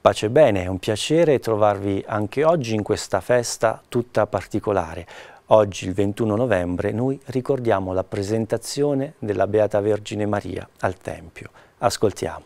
Pace e bene, è un piacere trovarvi anche oggi in questa festa tutta particolare. Oggi, il 21 novembre, noi ricordiamo la presentazione della Beata Vergine Maria al Tempio. Ascoltiamo.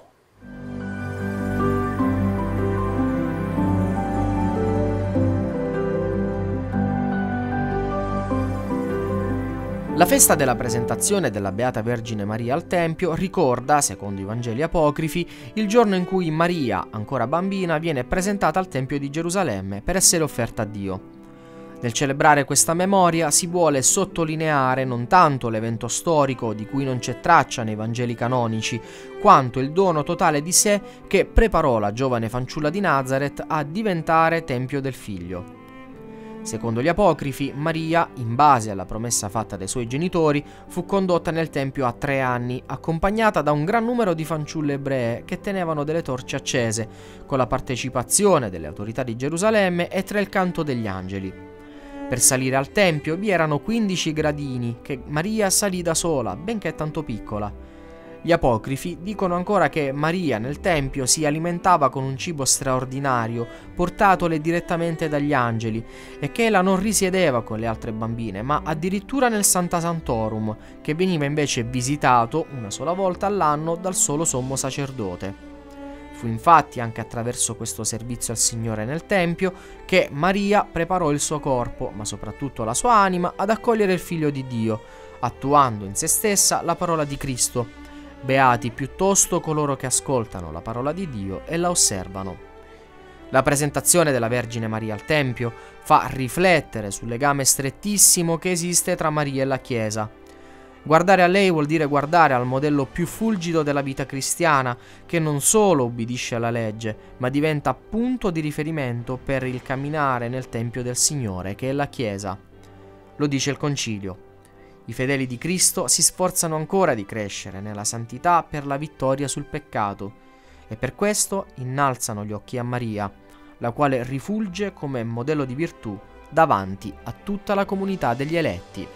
La festa della presentazione della Beata Vergine Maria al Tempio ricorda, secondo i Vangeli apocrifi, il giorno in cui Maria, ancora bambina, viene presentata al Tempio di Gerusalemme per essere offerta a Dio. Nel celebrare questa memoria si vuole sottolineare non tanto l'evento storico di cui non c'è traccia nei Vangeli canonici, quanto il dono totale di sé che preparò la giovane fanciulla di Nazaret a diventare Tempio del Figlio. Secondo gli apocrifi, Maria, in base alla promessa fatta dai suoi genitori, fu condotta nel Tempio a 3 anni, accompagnata da un gran numero di fanciulle ebree che tenevano delle torce accese, con la partecipazione delle autorità di Gerusalemme e tra il canto degli angeli. Per salire al Tempio vi erano 15 gradini che Maria salì da sola, benché tanto piccola. Gli apocrifi dicono ancora che Maria nel Tempio si alimentava con un cibo straordinario, portatole direttamente dagli angeli, e che ella non risiedeva con le altre bambine, ma addirittura nel Sancta Sanctorum, che veniva invece visitato una sola volta all'anno dal solo sommo sacerdote. Fu infatti anche attraverso questo servizio al Signore nel Tempio che Maria preparò il suo corpo, ma soprattutto la sua anima, ad accogliere il Figlio di Dio, attuando in se stessa la parola di Cristo. Beati piuttosto coloro che ascoltano la parola di Dio e la osservano. La presentazione della Vergine Maria al Tempio fa riflettere sul legame strettissimo che esiste tra Maria e la Chiesa. Guardare a lei vuol dire guardare al modello più fulgido della vita cristiana, che non solo ubbidisce alla legge, ma diventa punto di riferimento per il camminare nel Tempio del Signore, che è la Chiesa. Lo dice il Concilio. I fedeli di Cristo si sforzano ancora di crescere nella santità per la vittoria sul peccato e per questo innalzano gli occhi a Maria, la quale rifulge come modello di virtù davanti a tutta la comunità degli eletti.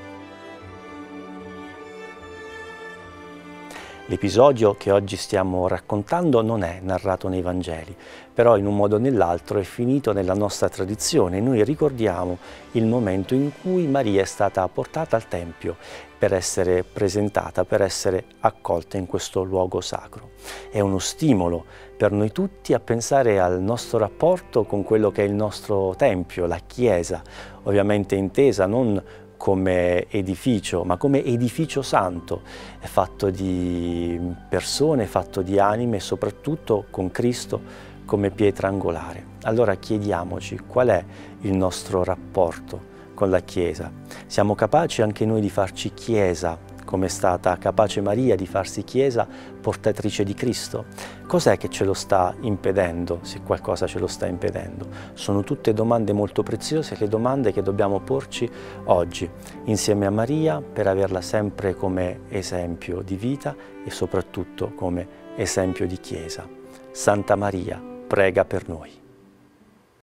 L'episodio che oggi stiamo raccontando non è narrato nei Vangeli, però in un modo o nell'altro è finito nella nostra tradizione. Noi ricordiamo il momento in cui Maria è stata portata al Tempio per essere presentata, per essere accolta in questo luogo sacro. È uno stimolo per noi tutti a pensare al nostro rapporto con quello che è il nostro Tempio, la Chiesa, ovviamente intesa non come edificio, ma come edificio santo, è fatto di persone, fatto di anime e soprattutto con Cristo come pietra angolare. Allora chiediamoci qual è il nostro rapporto con la Chiesa. Siamo capaci anche noi di farci Chiesa, come è stata capace Maria di farsi Chiesa portatrice di Cristo? Cos'è che ce lo sta impedendo, se qualcosa ce lo sta impedendo? Sono tutte domande molto preziose, le domande che dobbiamo porci oggi, insieme a Maria, per averla sempre come esempio di vita e soprattutto come esempio di Chiesa. Santa Maria, prega per noi.